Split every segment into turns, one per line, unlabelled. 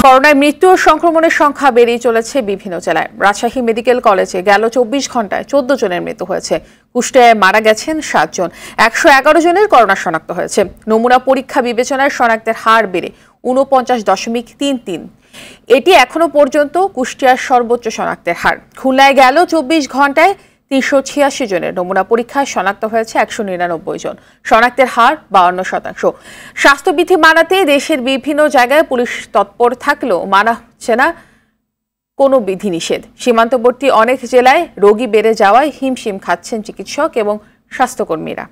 করোনায় মৃত্যু ও সংক্রমণের সংখ্যা বেড়েই চলেছে বিভিন্ন জেলায়। রাজশাহী মেডিকেল কলেজে গেল 24 ঘন্টায় 14 জনের মৃত্যু হয়েছে। কুষ্টিয়ায় মারা গেছেন 7 জন। 111 জনের করোনা শনাক্ত হয়েছে। নমুনা পরীক্ষা বিবেচনায় শনাক্তের হার বেড়ে 49.33। এটি এখনো পর্যন্ত কুষ্টিয়ার সর্বোচ্চ শনাক্তের হার। খুলনায় গেল 24 ঘন্টায় 386 জনের নমুনা পরীক্ষায় শনাক্ত হয়েছে 199 জন। শনাক্তের হার 52%। স্বাস্থ্যবিধি মানাতে দেশের বিভিন্ন জায়গায় পুলিশ তৎপর থাকলেও মানা হচ্ছে না কোনো বিধিনিষেধ। সীমান্তবর্তী অনেক জেলায় রোগী বেড়ে যাওয়ায় হিমশিম খাচ্ছেন চিকিৎসক এবং স্বাস্থ্যকর্মীরা।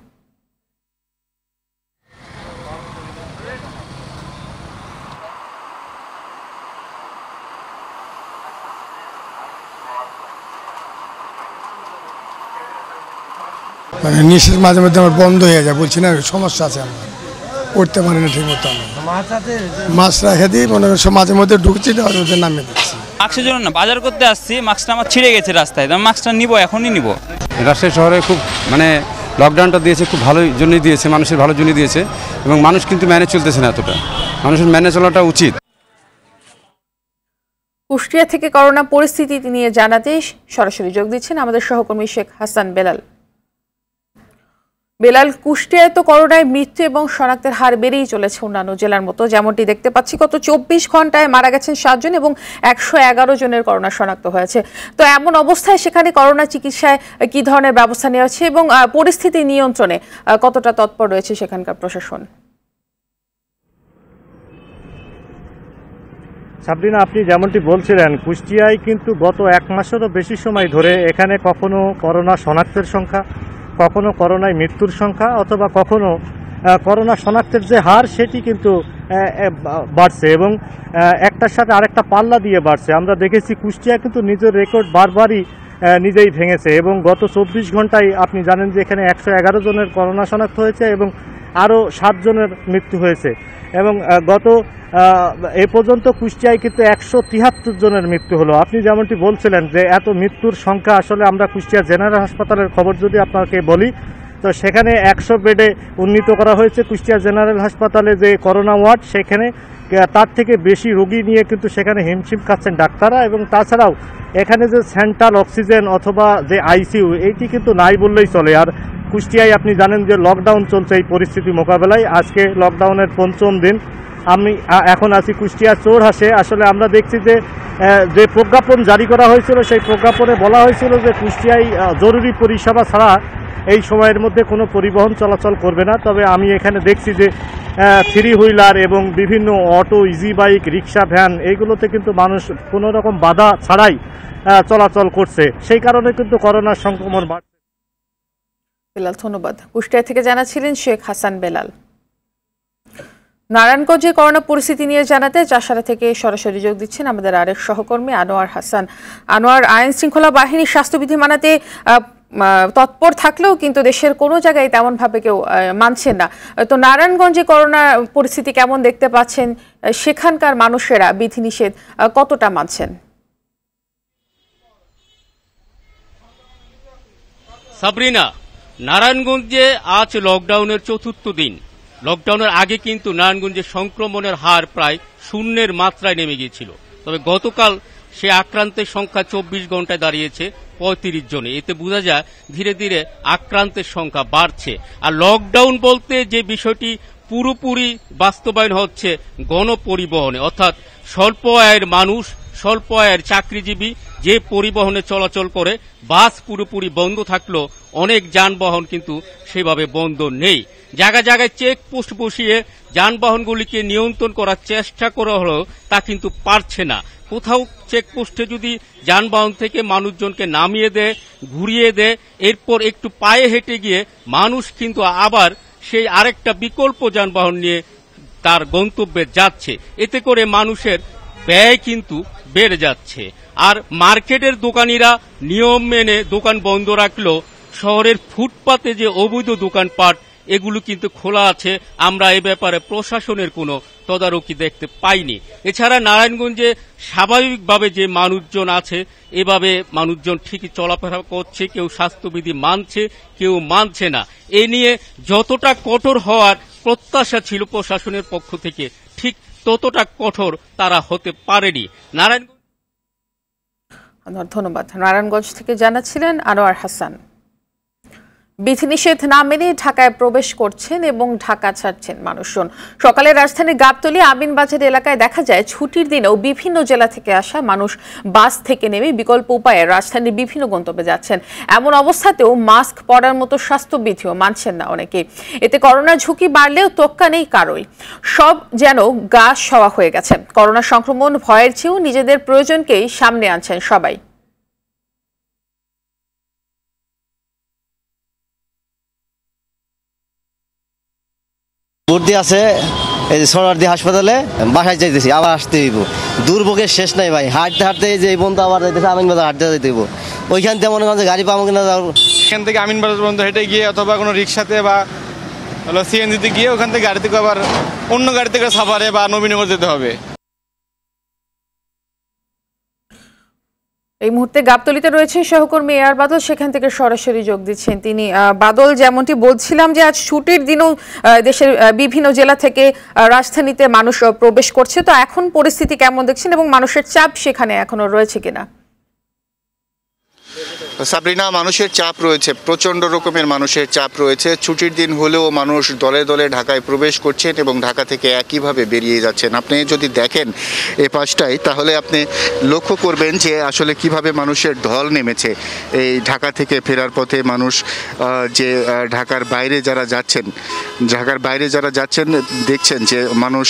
মানে নিঃশ্বাস মাঝে মধ্যে আমার বন্ধ হয়ে যায়, বলছি না সমস্যা আছে, আমরা পড়তে পারি না ঠিক মতো। মাছ রেখে দিই, মনে করি মাঝে মধ্যে ঢুকছি, ওদের নামিয়ে দিচ্ছি।
মাস্কের জন্য না, বাজার করতে আসছি, মাস্কটা আমার ছিঁড়ে গেছে রাস্তায়, আমি মাস্কটা নিব, এখনই নিব।
রাজশাহী শহরে খুব লকডাউনটা দিয়েছে, খুব ভালোই জন্যই দিয়েছে, মানুষের ভালো জন্যই দিয়েছে, এবং মানুষ কিন্তু ম্যানেজ চলতেছে না এতটা, মানুষের ম্যানেজ চলাটা উচিত।
কুষ্টিয়া থেকে করোনা পরিস্থিতি নিয়ে জানাতে সরাসরি যোগ দিচ্ছেন আমাদের সহকর্মী শেখ হাসান বেলাল। বেলাল, কুষ্টিয়ায় তো করোনায় মৃত্যু এবং শনাক্তের হার বেড়েই চলেছে অন্যান্য জেলার মতো। যেমনটি দেখতে পাচ্ছি, গত 24 ঘন্টায় মারা গেছেন 7 জন এবং 111 জনের করোনা শনাক্ত হয়েছে। তো এমন অবস্থায় সেখানে করোনা চিকিৎসায় কি ধরনের ব্যবস্থা নেওয়া হচ্ছে এবং পরিস্থিতি নিয়ন্ত্রণে কতটা তৎপর রয়েছে সেখানকার প্রশাসন?
সাবরিনা, আপনি যেমনটি বলছিলেন, কুষ্টিয়ায় কিন্তু গত 1 মাসেরও বেশি সময় ধরে এখানে কখনো করোনা শনাক্তের সংখ্যা, কখনো করোনায় মৃত্যুর সংখ্যা, অথবা কখনো করোনা শনাক্তের যে হার সেটি কিন্তু বাড়ছে এবং একটার সাথে আরেকটা পাল্লা দিয়ে বাড়ছে। আমরা দেখেছি কুষ্টিয়া কিন্তু নিজের রেকর্ড বারবারই নিজেই ভেঙেছে এবং গত 24 ঘন্টায় আপনি জানেন যে এখানে 111 জনের করোনা শনাক্ত হয়েছে এবং আরও 7 জনের মৃত্যু হয়েছে এবং গত এ পর্যন্ত কুষ্টিয়ায় কিন্তু 173 জনের মৃত্যু হলো। আপনি যেমনটি বলছিলেন যে এত মৃত্যুর সংখ্যা, আসলে আমরা কুষ্টিয়া জেনারেল হাসপাতালের খবর যদি আপনাকে বলি, তো সেখানে 100 বেডে উন্নীত করা হয়েছে কুষ্টিয়া জেনারেল হাসপাতালে যে করোনা ওয়ার্ড, সেখানে তার থেকে বেশি রোগী নিয়ে কিন্তু সেখানে হিমশিম খাচ্ছেন ডাক্তাররা। এবং তাছাড়াও এখানে যে সেন্ট্রাল অক্সিজেন অথবা যে আইসিইউ, এইটি কিন্তু নাই বললেই চলে। আর কুষ্টিয়ায় আপনি জানেন যে লকডাউন চলছে, এই পরিস্থিতি মোকাবেলায় আজকে লকডাউনের 5ম দিন। আমি এখন আছি কুষ্টিয়া চৌরাহাটে। আসলে আমরা দেখছি যে প্রজ্ঞাপন জারি করা হয়েছিল, সেই প্রজ্ঞাপনে বলা হয়েছিল যে কুষ্টিয়ায় জরুরি পরিষেবা ছাড়া এই সময়ের মধ্যে কোনো পরিবহন চলাচল করবে না। তবে আমি এখানে দেখছি যে 3 হুইলার এবং বিভিন্ন auto, easy bike, rickshaw, van, এইগুলোতে কিন্তু মানুষ কোনো রকম বাধা ছাড়াই চলাচল করছে। সেই কারণে কিন্তু করোনার সংক্রমণ বাড়ছে।
বেলাল, ধন্যবাদ। কুষ্টিয়া থেকে জানাচ্ছিলেন শেখ হাসান বেলাল। নারায়ণগঞ্জে করোনা পরিস্থিতি নিয়ে জানাতে চাষারা থেকে সরাসরি যোগ দিচ্ছেন আমাদের আরেক সহকর্মী আনোয়ার হাসান। আনোয়ার, আইন শৃঙ্খলা বাহিনীর স্বাস্থ্যবিধি মানাতে তৎপর থাকলেও কিন্তু দেশের কোনো জায়গায় তেমনভাবে কেউ মানছেন না। তো নারায়ণগঞ্জে করোনা পরিস্থিতি কেমন দেখতে পাচ্ছেন? সেখানকার মানুষেরা বিধিনিষেধ কতটা মানছেন?
সাবরিনা, নারায়ণগঞ্জে আজ লকডাউনের 4র্থ দিন। লকডাউনের আগে কিন্তু নারায়ণগঞ্জে সংক্রমণের হার প্রায় 0-এর মাত্রায় নেমে গিয়েছিল। তবে গতকাল সে আক্রান্তের সংখ্যা 24 ঘন্টায় দাঁড়িয়েছে 35 জনে। এতে বোঝা যায় ধীরে ধীরে আক্রান্তের সংখ্যা বাড়ছে। আর লকডাউন বলতে যে বিষয়টি পুরোপুরি বাস্তবায়ন হচ্ছে গণপরিবহনে, অর্থাৎ স্বল্প আয়ের মানুষ, স্বল্প আয়ের চাকরিজীবী যে পরিবহনে চলাচল করে, বাস পুরোপুরি বন্ধ থাকলেও অনেক যানবাহন কিন্তু সেভাবে বন্ধ নেই। জায়গায় জায়গায় চেকপোস্ট বসিয়ে যানবাহনগুলিকে নিয়ন্ত্রণ করার চেষ্টা করা হলেও তা কিন্তু পারছে না। কোথাও চেকপোস্টে যদি যানবাহন থেকে মানুষজনকে নামিয়ে দেয়, ঘুরিয়ে দেয়, এরপর একটু পায়ে হেঁটে গিয়ে মানুষ কিন্তু আবার সেই আরেকটা বিকল্প যানবাহন নিয়ে তার গন্তব্যে যাচ্ছে। এতে করে মানুষের ব্যয় কিন্তু বেড়ে যাচ্ছে। আর মার্কেটের দোকানিরা নিয়ম মেনে দোকান বন্ধ রাখলেও শহরের ফুটপাতে যে অবৈধ দোকানপাট, এগুলো কিন্তু খোলা আছে। আমরা এ ব্যাপারে প্রশাসনের কোনো তদারকি দেখতে পাইনি। এছাড়া নারায়ণগঞ্জে স্বাভাবিকভাবে যে মানুষজন আছে, এভাবে মানুষজন ঠিকই চলাফেরা করছে, কেউ স্বাস্থ্যবিধি মানছে, কেউ মানছে না। এ নিয়ে যতটা কঠোর হওয়ার প্রত্যাশা ছিল প্রশাসনের পক্ষ থেকে, ঠিক ততটা কঠোর তারা হতে পারেনি।
ধন্যবাদ। নারায়ণগঞ্জ থেকে জানাচ্ছিলেন আনোয়ার হাসান। বিধিনিষেধ না মেনে ঢাকায় প্রবেশ করছেন এবং ঢাকা ছাড়ছেন মানুষজন। সকালে রাজধানীর গাবতলী আমিনবাজার এলাকায় দেখা যায় ছুটির দিনেও বিভিন্ন জেলা থেকে আসা মানুষ বাস থেকে নেমে বিকল্প উপায়ে রাজধানীর বিভিন্ন গন্তব্যে যাচ্ছেন। এমন অবস্থাতেও মাস্ক পরার মতো স্বাস্থ্যবিধিও মানছেন না অনেকে। এতে করোনার ঝুঁকি বাড়লেও তোক্কা নেই কারোই। সব যেন গা সওয়া হয়ে গেছে। করোনা সংক্রমণ ভয়ের চেয়েও নিজেদের প্রয়োজনকেই সামনে আনছেন সবাই।
ভর্তি আছে এই যে সরারদি হাসপাতালে, বাসায় যাইতেছি, আবার আসতে হইব। দুর্ভোগের শেষ নাই ভাই, হাঁটতে হাঁটতে যে এই বন্ধু আবার যাইতেছে আমিনবাজার হাঁটতে যাইতে হইব। ওইখান থেকে মনে করেন যে গাড়ি পাবো কিনা,
এখান থেকে আমিনবাজার পর্যন্ত হেঁটে গিয়ে অথবা কোনো রিক্সাতে বা হলো সিএনজিতে গিয়ে ওখান থেকে গাড়ি থেকে আবার অন্য গাড়ি থেকে সাভারে বা নবীনগর যেতে হবে।
এই মুহূর্তে গাবতলীতে রয়েছেন সহকর্মী এআর বাদল, সেখান থেকে সরাসরি যোগ দিচ্ছেন তিনি। বাদল, যেমনটি বলছিলাম যে আজ ছুটির দিনও দেশের বিভিন্ন জেলা থেকে রাজধানীতে মানুষ প্রবেশ করছে, তো এখন পরিস্থিতি কেমন দেখছেন এবং মানুষের চাপ সেখানে এখনো রয়েছে কিনা?
সাবরিনা, মানুষের চাপ রয়েছে, প্রচণ্ড রকমের মানুষের চাপ রয়েছে। ছুটির দিন হলেও মানুষ দলে দলে ঢাকায় প্রবেশ করছেন এবং ঢাকা থেকে একইভাবে বেরিয়ে যাচ্ছেন। আপনি যদি দেখেন এ পাশটায়, তাহলে আপনি লক্ষ্য করবেন যে আসলে কিভাবে মানুষের ঢল নেমেছে এই ঢাকা থেকে ফেরার পথে। মানুষ যে ঢাকার বাইরে যারা যাচ্ছেন দেখছেন যে মানুষ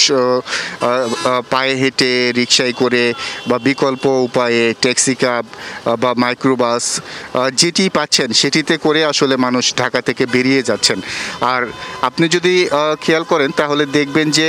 পায়ে হেঁটে, রিকশায় করে বা বিকল্প উপায়ে ট্যাক্সি ক্যাব বা মাইক্রোবাস যেটি পাচ্ছেন সেটিতে করে আসলে মানুষ ঢাকা থেকে বেরিয়ে যাচ্ছেন। আর আপনি যদি খেয়াল করেন তাহলে দেখবেন যে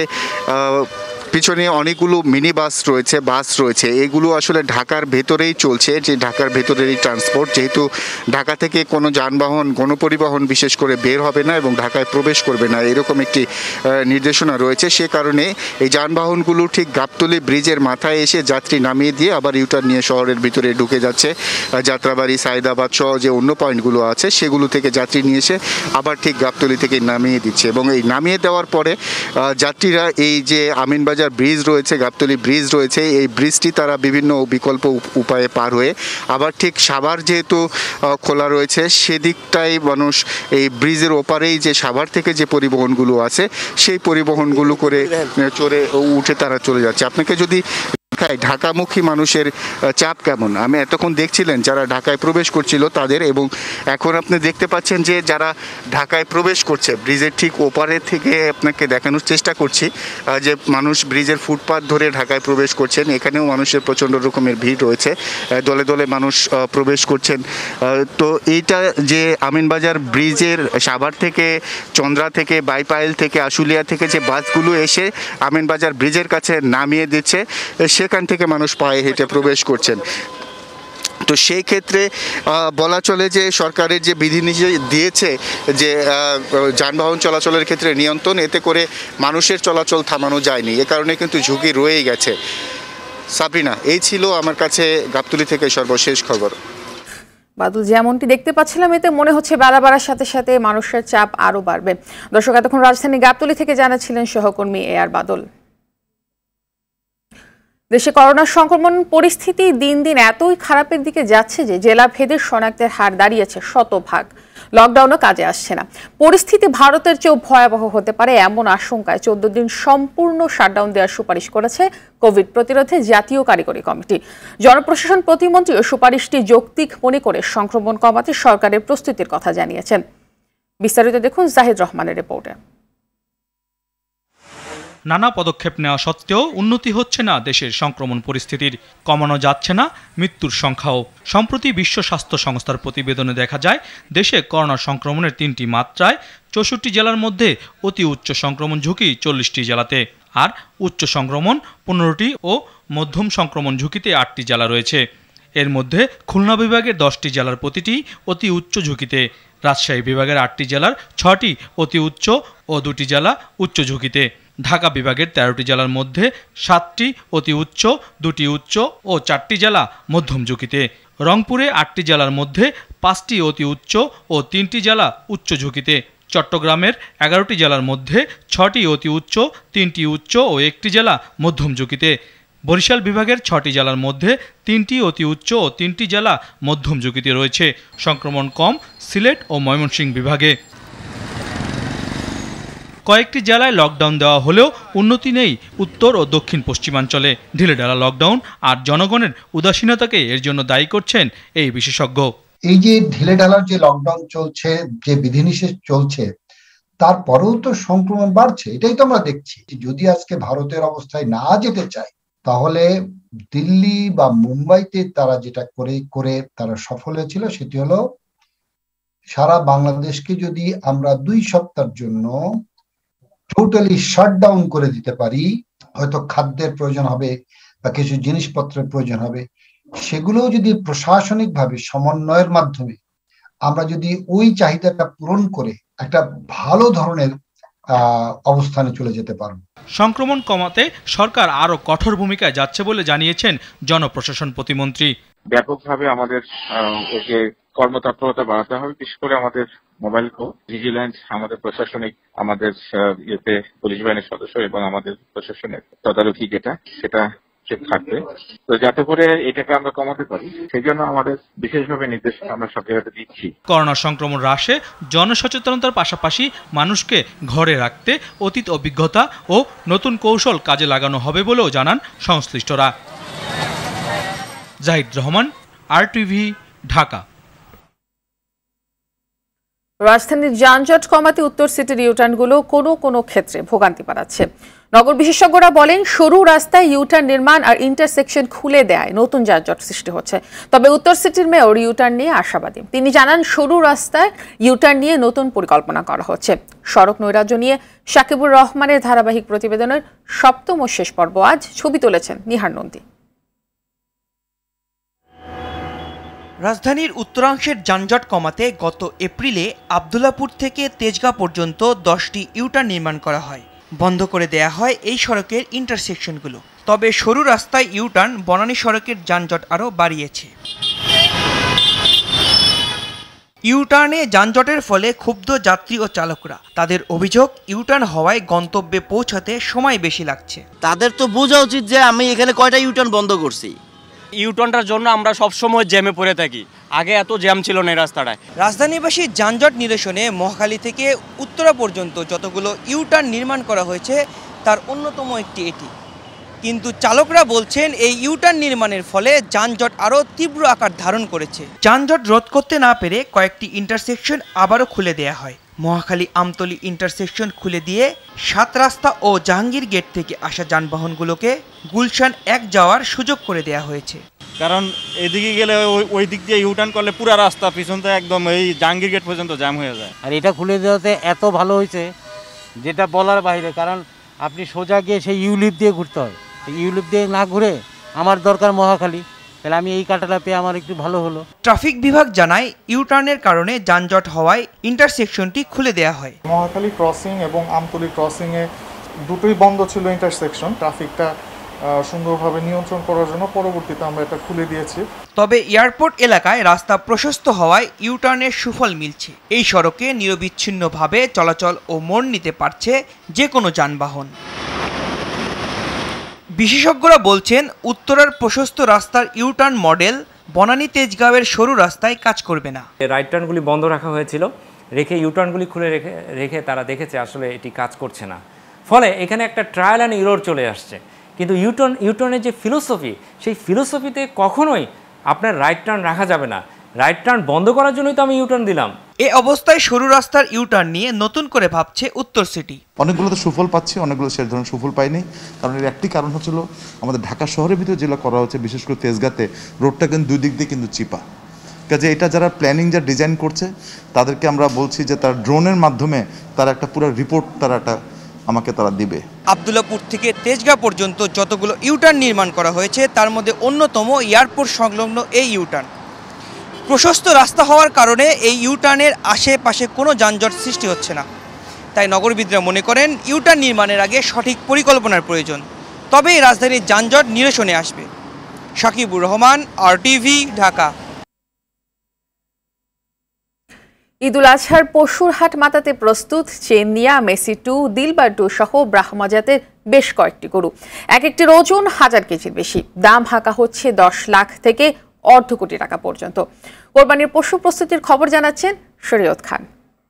পিছনে অনেকগুলো মিনি বাস রয়েছে, এগুলো আসলে ঢাকার ভেতরেই চলছে, যে ঢাকার ভেতরেরই ট্রান্সপোর্ট। যেহেতু ঢাকা থেকে কোনো যানবাহন, গণপরিবহন বিশেষ করে বের হবে না এবং ঢাকায় প্রবেশ করবে না, এরকম একটি নির্দেশনা রয়েছে। সে কারণে এই যানবাহনগুলো ঠিক গাবতলী ব্রিজের মাথায় এসে যাত্রী নামিয়ে দিয়ে আবার ইউটার্ন নিয়ে শহরের ভিতরে ঢুকে যাচ্ছে। যাত্রাবাড়ি, সাইদাবাদ সহ যে অন্য পয়েন্টগুলো আছে সেগুলো থেকে যাত্রী নিয়ে এসে আবার ঠিক গাবতলী থেকে নামিয়ে দিচ্ছে। এবং এই নামিয়ে দেওয়ার পরে যাত্রীরা এই যে আমিনবাজার ব্রিজ রয়েছে, গাবতলী ব্রিজ রয়েছে, এই ব্রিজটি তারা বিভিন্ন বিকল্প উপায়ে পার হয়ে আবার ঠিক সাভার যেহেতু খোলা রয়েছে সেদিকটাই মানুষ এই ব্রিজের ওপারেই যে সাভার থেকে যে পরিবহনগুলো আছে সেই পরিবহনগুলো করে চড়ে উঠে তারা চলে যাচ্ছে। আপনাকে যদি ঢাকামুখী মানুষের চাপ কেমন, আমি এতক্ষণ দেখছিলেন যারা ঢাকায় প্রবেশ করছিল তাদের, এবং এখন আপনি দেখতে পাচ্ছেন যে যারা ঢাকায় প্রবেশ করছে ব্রিজের ঠিক ওপারে থেকে আপনাকে দেখানোর চেষ্টা করছি যে মানুষ ব্রিজের ফুটপাথ ধরে ঢাকায় প্রবেশ করছেন। এখানেও মানুষের প্রচণ্ড রকমের ভিড় রয়েছে, দলে দলে মানুষ প্রবেশ করছেন। তো এইটা যে আমিনবাজার ব্রিজের সাভার থেকে, চন্দ্রা থেকে, বাইপাইল থেকে, আশুলিয়া থেকে যে বাসগুলো এসে আমিনবাজার ব্রিজের কাছে নামিয়ে দিচ্ছে, সেখান থেকে মানুষ পায়ে হেঁটে প্রবেশ করছেন। তো সেই ক্ষেত্রে বলা চলে যে সরকারের যে বিধিনিষেধ দিয়েছে যে যানবাহন চলাচলের ক্ষেত্রে নিয়ন্ত্রণ, এতে করে মানুষের চলাচল থামানো যায়নি, এ কারণে কিন্তু ঝুঁকি রয়েই গেছে। সাবরিনা, এই ছিল আমার কাছে গাবতলী থেকে সর্বশেষ খবর।
বাদল, যেমনটি দেখতে পাচ্ছিলাম এতে মনে হচ্ছে বেলা বাড়ার সাথে সাথে মানুষের চাপ আরও বাড়বে। দর্শক, এতক্ষণ রাজধানী গাবতলী থেকে জানাচ্ছিলেন সহকর্মী এআর বাদল। দেশে করোনা সংক্রমণ পরিস্থিতি দিন দিন এতই খারাপের দিকে যাচ্ছে যে জেলা ভেদে শনাক্তের হার দাঁড়িয়েছে শতভাগ। লকডাউনও কাজে আসছে না। পরিস্থিতি ভারতের চেয়েও ভয়াবহ হতে পারে এমন আশঙ্কায় 14 দিন সম্পূর্ণ শাটডাউন দেওয়ার সুপারিশ করেছে কোভিড প্রতিরোধে জাতীয় কারিগরি কমিটি। জনপ্রশাসন প্রতিমন্ত্রীও সুপারিশটি যৌক্তিক মনে করে সংক্রমণ কমাতে সরকারের প্রস্তুতির কথা জানিয়েছেন। বিস্তারিত দেখুন জাহিদ রহমানের রিপোর্টে।
নানা পদক্ষেপ নেওয়া সত্ত্বেও উন্নতি হচ্ছে না দেশের সংক্রমণ পরিস্থিতির, কমানো যাচ্ছে না মৃত্যুর সংখ্যাও। সম্প্রতি বিশ্ব স্বাস্থ্য সংস্থার প্রতিবেদনে দেখা যায় দেশে করোনা সংক্রমণের 3টি মাত্রায় 64 জেলার মধ্যে অতি উচ্চ সংক্রমণ ঝুঁকি 40টি জেলাতে, আর উচ্চ সংক্রমণ 15টি ও মধ্যম সংক্রমণ ঝুঁকিতে 8টি জেলা রয়েছে। এর মধ্যে খুলনা বিভাগের 10টি জেলার প্রতিটি অতি উচ্চ ঝুঁকিতে, রাজশাহী বিভাগের 8টি জেলার 6টি অতি উচ্চ ও 2টি জেলা উচ্চ ঝুঁকিতে, ঢাকা বিভাগের 13টি জেলার মধ্যে 7টি অতি উচ্চ, 2টি উচ্চ ও 4টি জেলা মধ্যম ঝুঁকিতে, রংপুরে 8টি জেলার মধ্যে 5টি অতি উচ্চ ও 3টি জেলা উচ্চ ঝুঁকিতে, চট্টগ্রামের 11টি জেলার মধ্যে 6টি অতি উচ্চ, 3টি উচ্চ ও 1টি জেলা মধ্যম ঝুঁকিতে। বরিশাল বিভাগের 6টি জেলার মধ্যে 3টি অতি উচ্চ ও 3টি জেলা মধ্যম ঝুঁকিতে রয়েছে। সংক্রমণ কম সিলেট ও ময়মনসিংহ বিভাগে। কয়েকটি জেলায় লকডাউন দেওয়া হলেও উন্নতি নেই উত্তর ও দক্ষিণ পশ্চিমাঞ্চলে। ঢিলেঢালা লকডাউন আর জনগণের উদাসীনতাকে এর জন্য দায়ী করছেন এই বিশেষজ্ঞ।
এই যে ঢিলেঢালার যে লকডাউন চলছে, যে বিধিনিষেধ চলছে, তারপরেও তো সংক্রমণ বাড়ছে, এটাই তো আমরা দেখছি। যদি আজকে ভারতের অবস্থায় না যেতে চায়, তাহলে দিল্লি বা মুম্বাইতে তারা যেটা করে তারা সফল হয়েছিল, সেটি হলো সারা বাংলাদেশকে যদি আমরা 2 সপ্তাহের জন্য টোটালি শাটডাউন করে দিতে পারি, হয়তো খাদ্যের প্রয়োজন হবে বা কিছু জিনিসপত্রের প্রয়োজন হবে, সেগুলোও যদি প্রশাসনিকভাবে সমন্বয়ের মাধ্যমে আমরা যদি ওই চাহিদাটা পূরণ করে একটা ভালো ধরনের অবস্থানে চলে যেতে পারব।
সংক্রমণ কমাতে সরকার আরো কঠোর ভূমিকায় যাচ্ছে বলে জানিয়েছেন জনপ্রশাসন প্রতিমন্ত্রী।
ব্যাপকভাবে আমাদের যে কর্মতৎপরতা বাড়াতে হবে, বিশেষ করে আমাদের মোবাইল ভিজিল্যান্স, আমাদের প্রশাসনিক, আমাদের পুলিশ বাহিনীর সদস্য এবং আমাদের প্রশাসনের তদারকি সেটা থাকবে, তো যাতে করে এটাকে আমরা কমাতে পারি, সেই জন্য আমাদের বিশেষভাবে নির্দেশনা আমরা সব জায়গাতে দিচ্ছি।
করোনা সংক্রমণ হ্রাসে জনসচেতনতার পাশাপাশি মানুষকে ঘরে রাখতে অতীত অভিজ্ঞতা ও নতুন কৌশল কাজে লাগানো হবে বলেও জানান সংশ্লিষ্টরা। জাহিদ রহমান, আরটিভি, ঢাকা।
রাজধানীর যানজট কমাতে উত্তর সিটির ইউটার্নগুলো কোনো ক্ষেত্রে ভোগান্তি বাড়াচ্ছে। নগর বিশেষজ্ঞরা বলেন, সরু রাস্তায় ইউটার্ন নির্মাণ আর ইন্টারসেকশন খুলে দেয় নতুন যানজট সৃষ্টি হচ্ছে। তবে উত্তর সিটির মেয়র ইউটার্ন নিয়ে আশাবাদী। তিনি জানান, সরু রাস্তায় ইউটার্ন নিয়ে নতুন পরিকল্পনা করা হচ্ছে। সড়ক নৈরাজ্য নিয়ে সাকিবুর রহমানের ধারাবাহিক প্রতিবেদনের 7ম ও শেষ পর্ব আজ। ছবি তুলেছেন নিহার নন্দী।
রাজধানীর উত্তরাংশের যানজট কমাতে গত এপ্রিলে আব্দুল্লাপুর থেকে তেজগাঁ পর্যন্ত 10টি ইউটার্ন নির্মাণ করা হয়। বন্ধ করে দেয়া হয় এই সড়কের ইন্টারসেকশনগুলো। তবে সরু রাস্তায় ইউটার্ন বনানী সড়কের যানজট আরও বাড়িয়েছে। ইউটার্নে যানজটের ফলে ক্ষুব্ধ যাত্রী ও চালকরা। তাদের অভিযোগ, ইউটার্ন হওয়ায় গন্তব্যে পৌঁছাতে সময় বেশি লাগছে।
তাদের তো বোঝা উচিত যে আমি এখানে কয়টা ইউটার্ন বন্ধ করছি।
ইউটার্নটার জন্য আমরা সবসময় জ্যামে পড়ে থাকি। আগে এত জ্যাম ছিল না এই রাস্তাটায়।
রাজধানীবাসী যানজট নিরসনে মহাখালী থেকে উত্তরা পর্যন্ত যতগুলো ইউটার্ন নির্মাণ করা হয়েছে তার অন্যতম একটি এটি। কিন্তু চালকরা বলছেন, এই ইউটার্ন নির্মাণের ফলে যানজট আরও তীব্র আকার ধারণ করেছে। যানজট রোধ করতে না পেরে কয়েকটি ইন্টারসেকশন আবারও খুলে দেয়া হয়। মহাখালী আমতলী ইন্টারসেকশন খুলে দিয়ে 7 রাস্তা ও জাহাঙ্গীর গেট থেকে আসা যানবাহনগুলোকে গুলশান 1 যাওয়ার সুযোগ করে দেয়া হয়েছে।
কারণ এদিকে গেলে ওই দিক দিয়ে ইউটার্ন করলে পুরো রাস্তা পিছন থেকে একদম এই জাহাঙ্গীর গেট পর্যন্ত জ্যাম হয়ে যায়।
আর এটা খুলে দেওয়াতে এত ভালো হয়েছে যেটা বলার বাইরে। কারণ আপনি সোজা গিয়ে সেই ইউলিপ দিয়ে ঘুরতে হয়, ইউলিপ দিয়ে না ঘুরে আমার দরকার মহাখালী, তাহলে আমি এই কাটাটা পেয়ে আমার একটু ভালো হলো।
ট্রাফিক বিভাগ জানায়, ইউটার্নের কারণে যানজট হওয়ায় ইন্টারসেকশনটি খুলে দেয়া হয়।
মহাখালী ক্রসিং এবং আমতলী ক্রসিংয়ে দুটোই বন্ধ ছিল ইন্টারসেকশন। ট্রাফিকটা সুন্দরভাবে নিয়ন্ত্রণ করার জন্য পরবর্তীতে আমরা এটা খুলে দিয়েছি।
তবে এয়ারপোর্ট এলাকায় রাস্তা প্রশস্ত হওয়ায় ইউটার্নের সুফল মিলছে। এই সড়কে নিরবিচ্ছিন্নভাবে চলাচল ও মোড় নিতে পারছে যে কোনো যানবাহন। বিশেষজ্ঞরা বলছেন, উত্তরার প্রশস্ত রাস্তার ইউটার্ন মডেল বনানী তেজগাঁওয়ের সরু রাস্তায় কাজ করবে না।
রাইট টার্নগুলি বন্ধ রাখা হয়েছিল, রেখে ইউটার্নগুলি খুলে রেখে তারা দেখেছে আসলে এটি কাজ করছে না। ফলে এখানে একটা ট্রায়াল অ্যান্ড এরর চলে আসছে। কিন্তু ইউটার্নের যে ফিলোসফি, সেই ফিলোসফিতে কখনোই আপনার রাইট টার্ন রাখা যাবে না। রাইট টার্ন বন্ধ করার জন্যই তো আমি ইউটার্ন দিলাম।
এই অবস্থায় সরু রাস্তার ইউটার্ন নিয়ে নতুন করে ভাবছে উত্তর সিটি।
অনেকগুলো তো সুফল পাচ্ছি, অনেকগুলো সে ধরনের সুফল পাইনি। কারণ এর একটি কারণ হচ্ছিল আমাদের ঢাকা শহরের ভিতরে যেগুলো করা হচ্ছে, বিশেষ করে তেজগাঁতে রোডটা কিন্তু 2 দিক দিয়ে কিন্তু চিপা। কাজে এটা যারা প্ল্যানিং যা ডিজাইন করছে তাদেরকে আমরা বলছি যে তারা ড্রোনের মাধ্যমে তারা একটা পুরো রিপোর্ট আমাকে দিবে।
আব্দুল্লাপুর থেকে তেজগাঁ পর্যন্ত যতগুলো ইউটার্ন নির্মাণ করা হয়েছে তার মধ্যে অন্যতম এয়ারপোর্ট সংলগ্ন এই ইউটার্ন। প্রশস্ত রাস্তা হওয়ার কারণে এই ইউটার্নের আশেপাশে কোনো যানজট সৃষ্টি হচ্ছে না। তাই নগরবিদরা মনে করেন, ইউটার্ন নির্মাণের আগে সঠিক পরিকল্পনার প্রয়োজন, তবেই রাজধানীর যানজট নিরসনে আসবে। সাকিবুর রহমান, RTV, ঢাকা।
ঈদুল আজহার পশুর হাট মাতাতে প্রস্তুত চেন্নিয়া, মেসি 2, দিলবার 2 সহ ব্রাহ্মা জাতের বেশ কয়েকটি গরু। এক একটির ওজন 1000 কেজির বেশি। দাম হাঁকা হচ্ছে 10 লাখ থেকে অর্ধ কোটি টাকা পর্যন্ত। কোরবানির পশু প্রস্তুতির খবর জানাচ্ছেন শরীয়ত খান।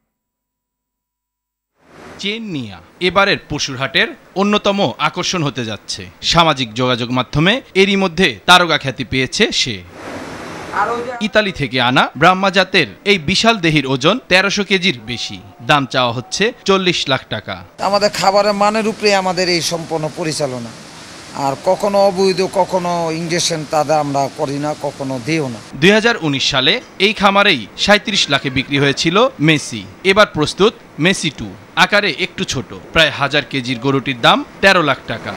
চেন্নিয়া এবারের পশুর হাটের অন্যতম আকর্ষণ হতে যাচ্ছে। সামাজিক যোগাযোগ মাধ্যমে এরই মধ্যে তারকা খ্যাতি পেয়েছে সে। ইতালি থেকে আনা ব্রাহ্মা জাতের এই বিশাল দেহির ওজন 1300 কেজির বেশি। দাম চাওয়া হচ্ছে 40 লাখ টাকা।
আমাদের খাবারের মানের উপরে আমাদের এই সম্পূর্ণ পরিচালনা, আর কখনো অবৈধ কখনো ইঞ্জেকশন তাদের আমরা করি না, কখনো দিও না।
2019 সালে এই খামারেই 37 লাখে বিক্রি হয়েছিল মেসি। এবার প্রস্তুত মেসি 2, আকারে একটু ছোট, প্রায় 1000 কেজির গরুটির দাম 13 লাখ টাকা।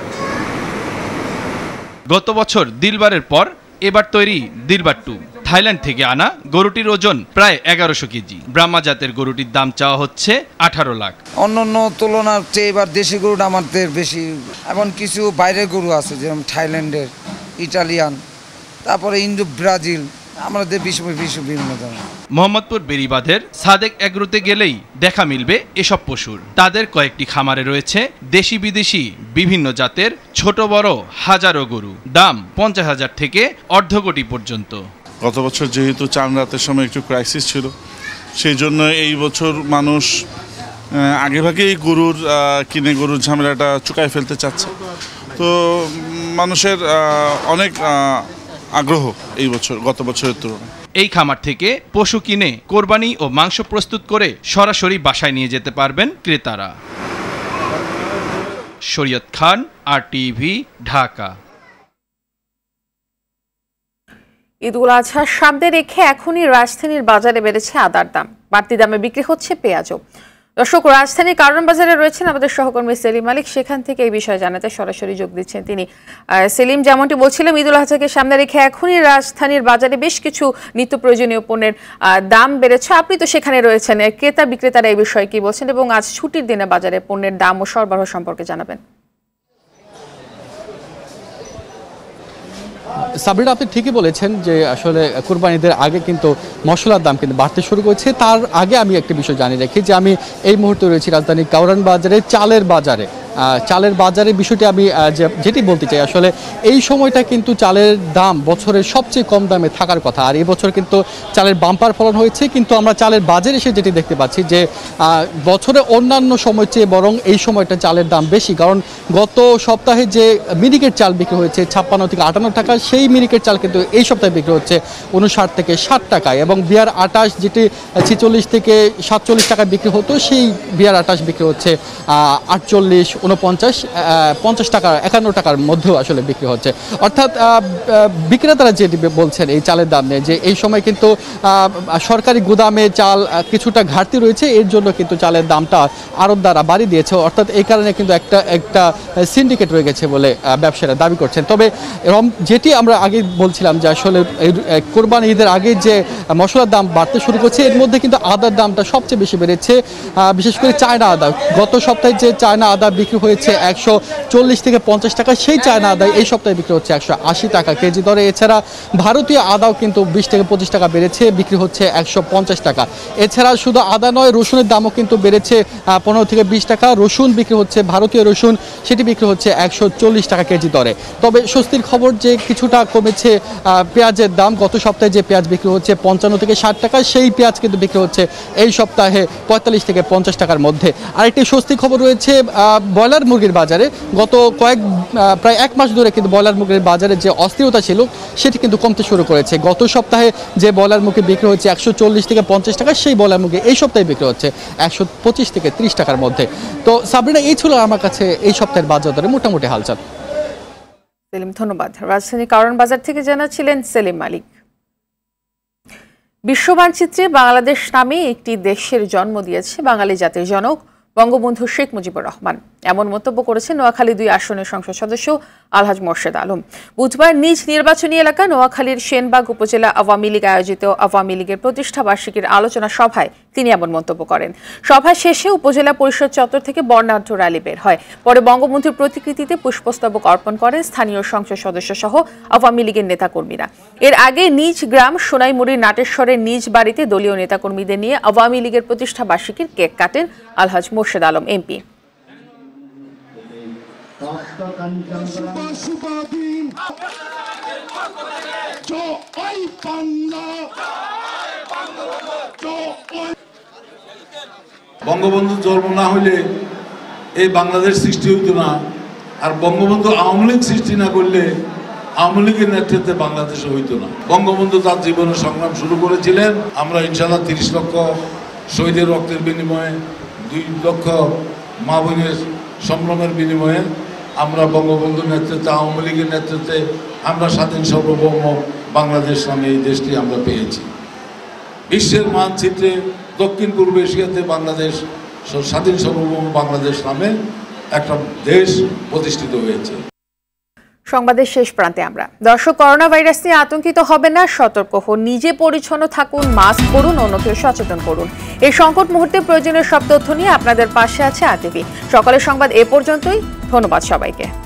গত বছর দিলবারের পর এবার তৈরি দিলবার 2। থাইল্যান্ড থেকে আনা গরুটির ওজন প্রায় 1100 কেজি। ব্রাহ্মা জাতের গরুটির দাম চাওয়া হচ্ছে 18 লাখ।
অন্যান্য তুলনার চেয়ে এবার দেশি গরুটা আমাদের বেশি। এমন কিছু বাইরের গরু আছে, যেমন থাইল্যান্ডের, ইটালিয়ান, তারপরে ইন্দো, ব্রাজিল, আমাদের বিভিন্ন ধরনের।
মোহাম্মদপুর বেরিবাঁধের সাদেক এগ্রোতে গেলেই দেখা মিলবে এসব পশুর। তাদের কয়েকটি খামারে রয়েছে দেশি বিদেশি বিভিন্ন জাতের ছোট বড় হাজারো গরু। দাম 50,000 থেকে অর্ধ কোটি পর্যন্ত।
গত বছর যেহেতু চাঁদ রাতের সময় একটু ক্রাইসিস ছিল, সেই জন্য এই বছর মানুষ আগেভাগেই গরুর ঝামেলাটা চুকায় ফেলতে চাচ্ছে। তো মানুষের অনেক আগ্রহ এই বছর গত বছরের তুলনায়।
এই খামার থেকে পশু কিনে কোরবানি ও মাংস প্রস্তুত করে সরাসরি বাসায় নিয়ে যেতে পারবেন ক্রেতারা। শরীয়ত খান, RTV, ঢাকা।
ঈদুল আজহার সামনে রেখে এখনই রাজধানীর বাজারে বেড়েছে আদার দাম। বাড়তি দামে বিক্রি হচ্ছে পেঁয়াজও। দর্শক, রাজধানীর কারণ বাজারে রয়েছেন আমাদের সহকর্মী সেলিম মালিক। সেখান থেকে এই বিষয়ে জানাতে সরাসরি যোগ দিচ্ছেন তিনি। সেলিম, যেমনটি বলছিলাম, ঈদুল আজহাকে সামনে রেখে এখনই রাজধানীর বাজারে বেশ কিছু নিত্য প্রয়োজনীয় পণ্যের দাম বেড়েছে। আপনি তো সেখানে রয়েছেন, ক্রেতা বিক্রেতারা এই বিষয়ে কি বলছেন এবং আজ ছুটির দিনে বাজারে পণ্যের দাম ও সরবরাহ সম্পর্কে জানাবেন।
সাবরিনা, আপনি ঠিকই বলেছেন যে আসলে কুরবানিদের আগে কিন্তু মশলার দাম কিন্তু বাড়তে শুরু করেছে। তার আগে আমি একটা বিষয় জানিয়ে রাখি যে আমি এই মুহূর্তে রয়েছি রাজধানীর কাউরান বাজারে, চালের বাজারের বিষয়টি আমি যেটি বলতে চাই, আসলে এই সময়টা কিন্তু চালের দাম বছরের সবচেয়ে কম দামে থাকার কথা। আর এই বছর কিন্তু চালের বাম্পার ফলন হয়েছে, কিন্তু আমরা চালের বাজারে এসে যেটি দেখতে পাচ্ছি যে বছরে অন্যান্য সময় চেয়ে বরং এই সময়টা চালের দাম বেশি। কারণ গত সপ্তাহে যে মিনিকেট চাল বিক্রি হয়েছে 56 থেকে 58 টাকা, সেই মিনিকেট চাল কিন্তু এই সপ্তাহে বিক্রি হচ্ছে 59 থেকে 60 টাকায়। এবং বিয়ার 28 যেটি 46 থেকে 47 টাকায় বিক্রি হতো, সেই বিয়ার 28 বিক্রি হচ্ছে 48, 49, 50 টাকা, 51 টাকার মধ্যেও আসলে বিক্রি হচ্ছে। অর্থাৎ বিক্রেতারা যেটি বলছেন এই চালের দাম নিয়ে, যে এই সময় কিন্তু সরকারি গুদামে চাল কিছুটা ঘাটতি রয়েছে, এর জন্য কিন্তু চালের দামটা আড়তদাররা বাড়িয়ে দিয়েছে। অর্থাৎ এই কারণে কিন্তু একটা সিন্ডিকেট রয়ে গেছে বলে ব্যবসায়ীরা দাবি করছেন। তবে যেটি আমরা আগে বলছিলাম যে আসলে কোরবানি ঈদের আগে যে মশলার দাম বাড়তে শুরু করছে, এর মধ্যে কিন্তু আদার দামটা সবচেয়ে বেশি বেড়েছে, বিশেষ করে চায়না আদা। গত সপ্তাহে যে চায়না আদা বিক্রি হয়েছে 140 থেকে 50 টাকা, সেই চায়না আদা এই সপ্তাহে বিক্রি হচ্ছে 180 টাকা কেজি দরে। এছাড়া ভারতীয় আদাও কিন্তু 20 থেকে 25 টাকা বেড়েছে, বিক্রি হচ্ছে 150 টাকা। এছাড়া শুধু আদা নয়, রসুনের দামও কিন্তু বেড়েছে 15 থেকে 20 টাকা। রসুন বিক্রি হচ্ছে, ভারতীয় রসুন, সেটি বিক্রি হচ্ছে 140 টাকা কেজি দরে। তবে স্বস্তির খবর যে কিছুটা কমেছে পেঁয়াজের দাম। গত সপ্তাহে যে পেঁয়াজ বিক্রি হচ্ছে 55 থেকে 60 টাকা, সেই পেঁয়াজ কিন্তু বিক্রি হচ্ছে এই সপ্তাহে 45 থেকে 50 টাকার মধ্যে। আরেকটি স্বস্তির খবর রয়েছে ব্রয়লার মুরগির বাজারে। গত প্রায় 1 মাস ধরে কিন্তু ব্রয়লার মুরগির বাজারে যে অস্থিরতা ছিল, সেটি কিন্তু কমতে শুরু করেছে। গত সপ্তাহে যে ব্রয়লার মুরগি বিক্রি হচ্ছে 140 থেকে 50 টাকা, সেই ব্রয়লার মুরগি এই সপ্তাহে বিক্রি হচ্ছে 125 থেকে 30 টাকার মধ্যে। তো সাবরিনা, এই ছিল আমার কাছে এই সপ্তাহের বাজার দরে মোটামুটি হালচাল।
সেলিম, ধন্যবাদ। রাজধানী কারণ বাজার থেকে জানাচ্ছিলেন সেলিম মালিক। বিশ্ব মানচিত্রে বাংলাদেশ নামে একটি দেশের জন্ম দিয়েছে বাঙালি জাতির জনক বঙ্গবন্ধু শেখ মুজিবুর রহমান। এমন মন্তব্য করেছেন নোয়াখালী 2 আসনের সংসদ সদস্য আলহাজ মোর্শেদ আলম। বুধবার নিজ নির্বাচনী এলাকা নোয়াখালীর সেনবাগ উপজেলা আওয়ামী লীগ আয়োজিত আওয়ামী লীগের প্রতিষ্ঠা বার্ষিকীর আলোচনা সভায় তিনি এমন মন্তব্য করেন। সভা শেষে উপজেলা পরিষদ চত্বর থেকে বর্ণাঢ্য র্যালি বের হয়। পরে বঙ্গবন্ধুর প্রতিকৃতিতে পুষ্পস্তবক অর্পণ করেন স্থানীয় সংসদ সদস্য সহ আওয়ামী লীগের নেতাকর্মীরা। এর আগে নিজ গ্রাম সোনাইমুড়ির নাটেশ্বরের নিজ বাড়িতে দলীয় নেতাকর্মীদের নিয়ে আওয়ামী লীগের প্রতিষ্ঠা বার্ষিকীর কেক কাটেন আলহাজ মোর্শেদ আলম এমপি।
বঙ্গবন্ধু জন্ম না হইলে এই বাংলাদেশ সৃষ্টি হইতো না, আর বঙ্গবন্ধু আওয়ামী লীগ সৃষ্টি না করলে আওয়ামী লীগের নেতৃত্বে বাংলাদেশ হইতো না। বঙ্গবন্ধু তার জীবনের সংগ্রাম শুরু করেছিলেন। আমরা ইনশাআল্লাহ 30 লক্ষ শহীদের রক্তের বিনিময়ে, 2 লক্ষ মা বোনের সম্ভ্রমের বিনিময়ে আমরা বঙ্গবন্ধুর নেতৃত্বে, আওয়ামী লীগের নেতৃত্বে আমরা স্বাধীন সার্বভৌম বাংলাদেশ নামে এই দেশটি আমরা পেয়েছি। বিশ্বের মানচিত্রে দক্ষিণ পূর্ব এশিয়াতে বাংলাদেশ স্বাধীন সার্বভৌম বাংলাদেশ নামে একটা দেশ প্রতিষ্ঠিত হয়েছে।
সংবাদের শেষ প্রান্তে আমরা দর্শক, করোনা ভাইরাস নিয়ে আতঙ্কিত হবে না, সতর্ক হন, নিজে পরিচ্ছন্ন থাকুন, মাস্ক পরুন, অন্যকে সচেতন করুন। এই সংকট মুহূর্তে প্রয়োজনীয় সব তথ্য নিয়ে আপনাদের পাশে আছে আরটিভি। সকালের সংবাদ এ পর্যন্তই। ধন্যবাদ সবাইকে।